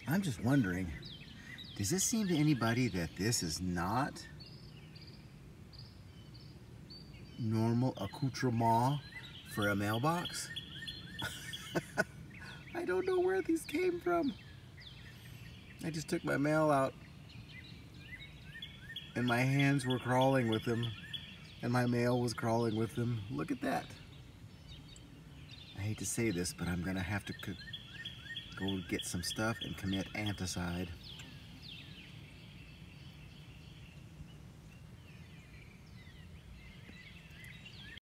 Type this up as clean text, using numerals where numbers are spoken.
I'm just wondering, does this seem to anybody that this is not normal accoutrement for a mailbox? I don't know where these came from. I just took my mail out and my hands were crawling with them and my mail was crawling with them. Look at that. I hate to say this, but I'm gonna have to go get some stuff and commit infanticide.